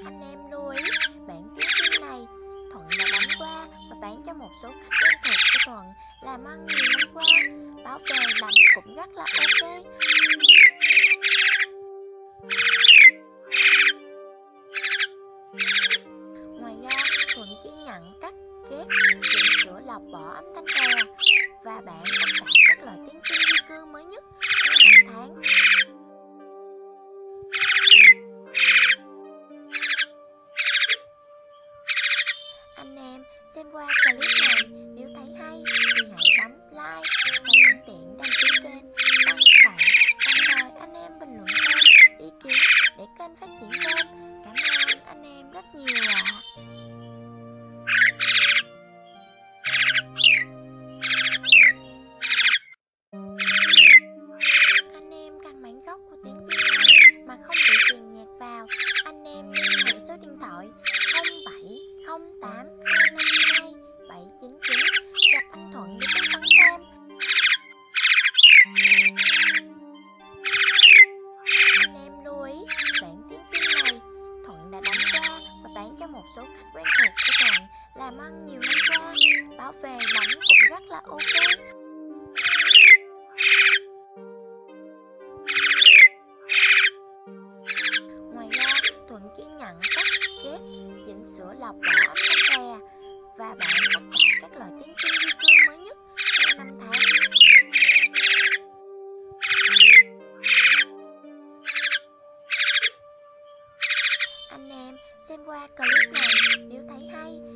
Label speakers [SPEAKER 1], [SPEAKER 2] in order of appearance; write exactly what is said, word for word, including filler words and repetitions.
[SPEAKER 1] Anh em lưu ý, bản tiếng Trung này Thuận đã đánh qua và bán cho một số khách quen thuộc của Thuận làm ăn nhiều năm qua. Báo về đánh cũng rất là ok. Ngoài ra, Thuận chỉ nhận cắt, ghép, chỉnh sửa lọc bỏ âm thanh đè và bản tất cả các loại tiếng Trung di cư mới nhất theo năm tháng. Anh em xem qua clip này, nếu thấy hay thì hãy bấm like và sẵn tiện đăng ký kênh Văn Phạm, đồng thời anh em bình luận thêm ý kiến để kênh phát triển thêm. Cảm ơn anh em rất nhiều ạ. Anh em cần bản gốc của tiếng Trung này mà không bị truyền nhạc vào, anh em liên hệ số điện thoại không bảy không tám hai năm hai bảy chín chín gặp anh Thuận để tư vấn thêm. Anh em lưu ý, bản tiếng Trung này Thuận đã đánh qua và bán cho một số khách quen thuộc của Thuận làm ăn nhiều năm qua. Báo về đánh cũng rất là ok. Ngoài ra, Thuận chỉ nhận cắt, ghép, chỉnh sửa lọc bỏ âm thanh đè và bản tất cả các loại tiếng Trung di cư mới nhất theo năm tháng. Anh em xem qua clip này, nếu thấy hay